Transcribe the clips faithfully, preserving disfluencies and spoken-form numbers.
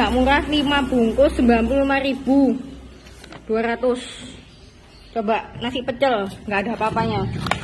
nggak murah, lima bungkus sembilan puluh lima ribu dua ratus. Coba nasi pecel, nggak ada apa-apanya.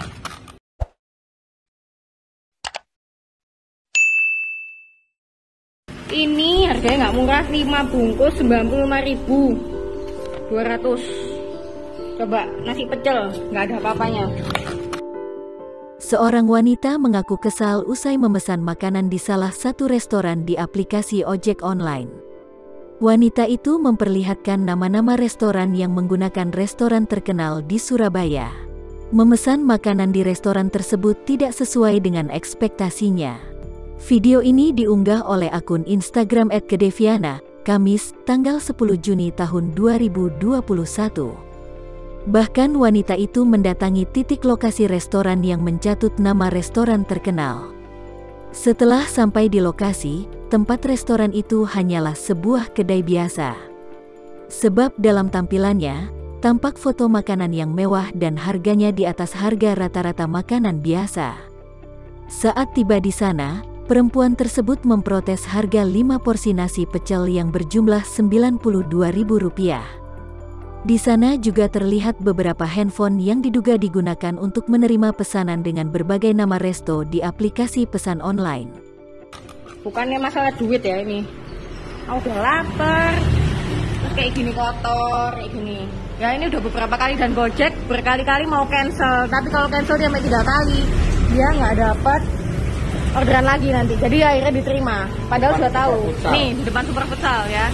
Ini harganya nggak murah, lima bungkus sembilan puluh lima ribu dua ratus. Coba nasi pecel, nggak ada apa-apanya. Seorang wanita mengaku kesal usai memesan makanan di salah satu restoran di aplikasi ojek online. Wanita itu memperlihatkan nama-nama restoran yang menggunakan restoran terkenal di Surabaya. Memesan makanan di restoran tersebut tidak sesuai dengan ekspektasinya. Video ini diunggah oleh akun Instagram et kedeviana, Kamis, tanggal sepuluh Juni tahun dua ribu dua puluh satu. Bahkan wanita itu mendatangi titik lokasi restoran yang mencatut nama restoran terkenal. Setelah sampai di lokasi, tempat restoran itu hanyalah sebuah kedai biasa. Sebab dalam tampilannya, tampak foto makanan yang mewah dan harganya di atas harga rata-rata makanan biasa. Saat tiba di sana, perempuan tersebut memprotes harga lima porsi nasi pecel yang berjumlah sembilan puluh dua ribu rupiah. Di sana juga terlihat beberapa handphone yang diduga digunakan untuk menerima pesanan dengan berbagai nama resto di aplikasi pesan online. Bukannya masalah duit ya ini. Aku udah lapar. Terus kayak gini kotor, kayak gini. Ya ini udah beberapa kali dan Gojek berkali-kali mau cancel. Tapi kalau cancel dia sampai tiga kali, dia nggak dapat orderan lagi nanti. Jadi akhirnya diterima. Padahal sudah tahu. Nih di depan Super Futsal ya.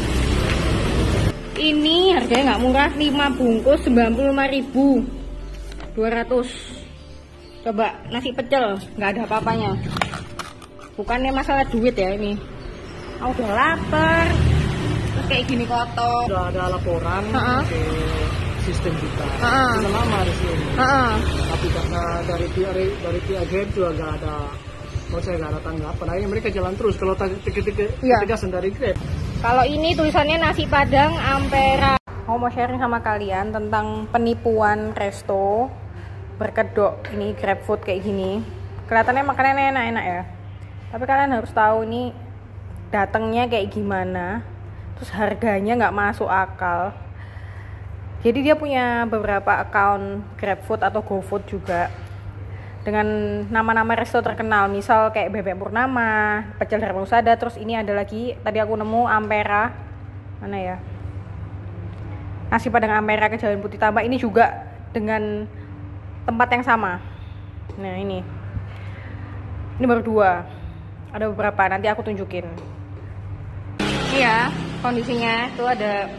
Ini harganya nggak murah, lima bungkus sembilan puluh lima ribu dua ratus. Coba nasi pecel, nggak ada apa-apanya. Bukannya masalah duit ya ini. Aku udah lapar. Terus kayak gini kotor. Udah ada laporan uh-uh. ke sistem kita. Uh-uh. Sudah lama di sini. Uh-uh. Tapi karena dari pihak dari pihak Grab juga nggak ada, kalau saya nggak ada tanggapan. Akhirnya mereka jalan terus. Kalau ketegasan dari Grab. Kalau ini tulisannya nasi padang Ampera. Aku mau sharing sama kalian tentang penipuan resto berkedok ini GrabFood kayak gini. Kelihatannya makanannya enak-enak ya. Tapi kalian harus tahu ini datangnya kayak gimana. Terus harganya nggak masuk akal. Jadi dia punya beberapa account GrabFood atau GoFood juga dengan nama-nama resto terkenal, misal kayak Bebek Purnama, Pecel Dharma Husada, terus ini ada lagi, tadi aku nemu Ampera, mana ya, nasi padang Ampera Kejawen Putih Tambak, ini juga dengan tempat yang sama. Nah ini, ini baru dua, ada beberapa, nanti aku tunjukin. Ini ya, kondisinya tuh ada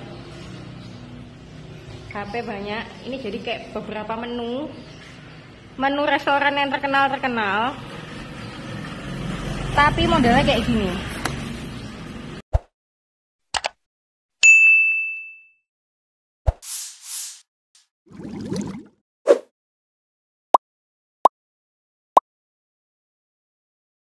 H P banyak, ini jadi kayak beberapa menu, menu restoran yang terkenal-terkenal, tapi modelnya kayak gini.